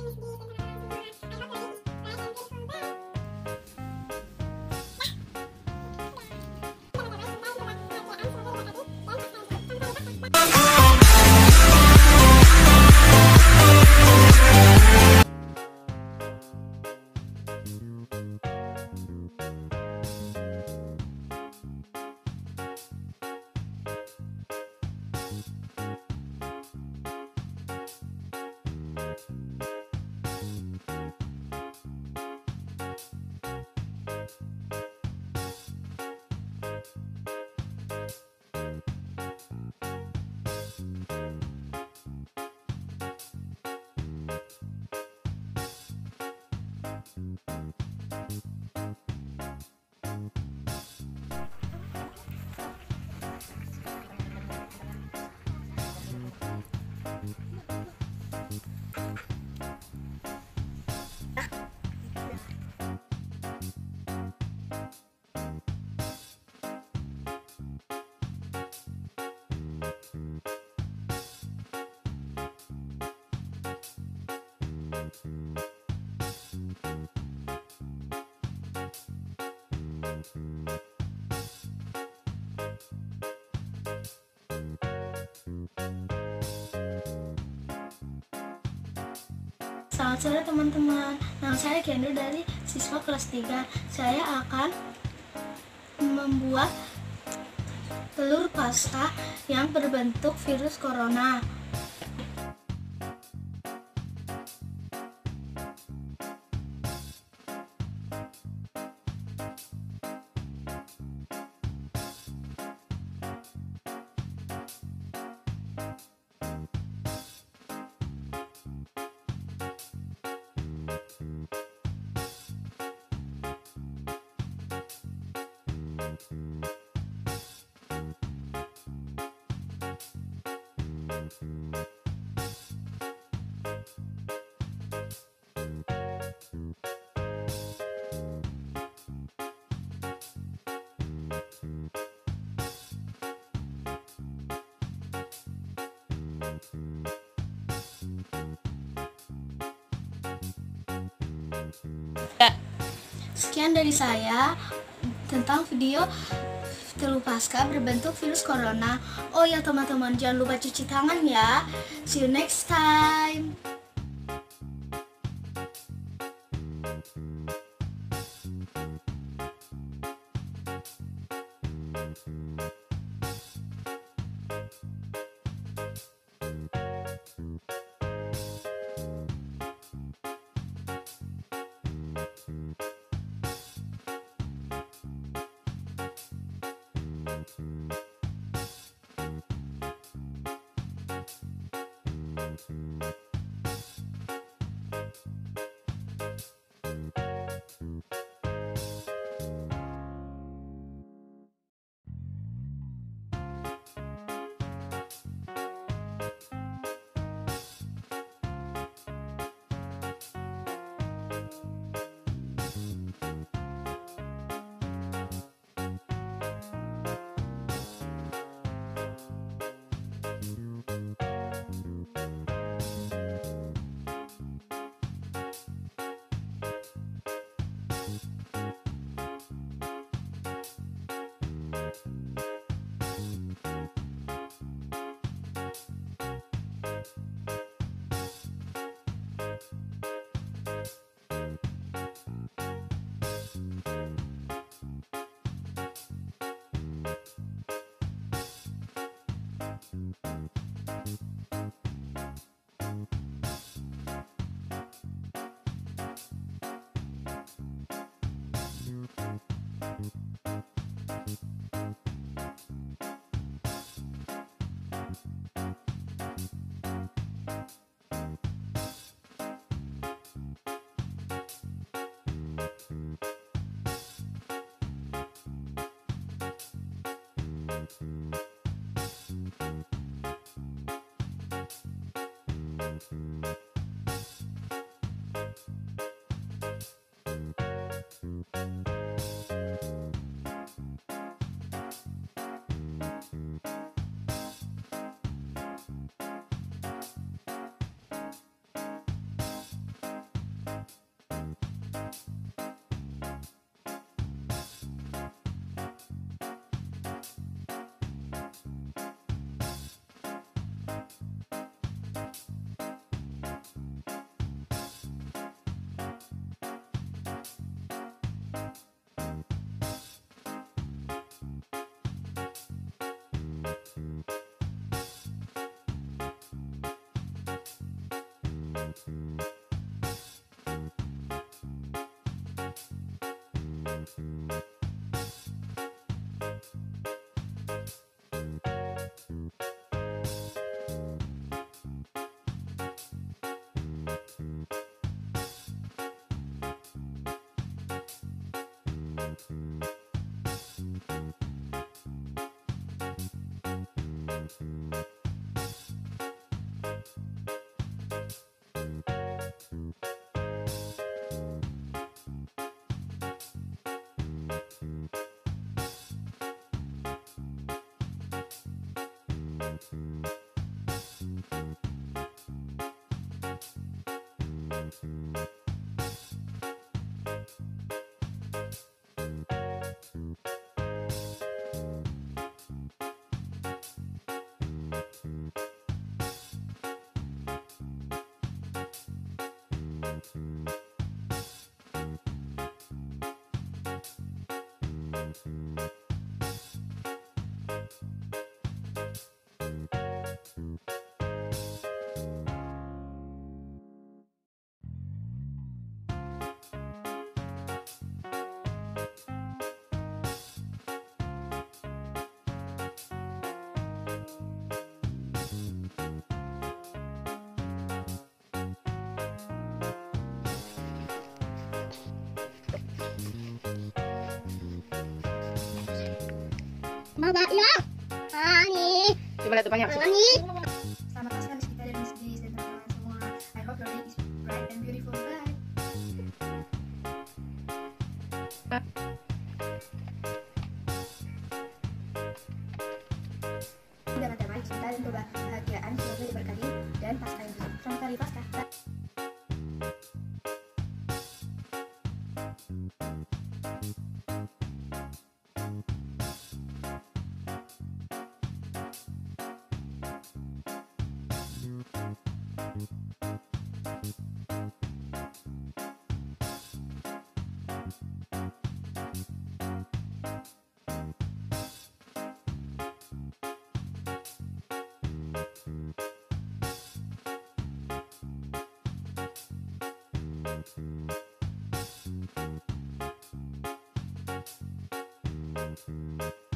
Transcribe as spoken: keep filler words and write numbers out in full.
Selamat sore teman-teman, nama saya Kendo dari siswa kelas tiga. Saya akan membuat telur pasta yang berbentuk virus corona. Sekian dari saya tentang video telur pasca berbentuk virus corona. Oh ya teman-teman, jangan lupa cuci tangan ya. See you next time. Mama, ya. Ani. Coba lihat depannya. Ani. Selamat pagi anak kita dan Miss Gis dan teman-teman semua. I hope your day is bright and beautiful. Bye. Dalam tema cinta dan kebahagiaan semoga diberkati dan pasca yang besar. Selamat hari pasca. Thank you.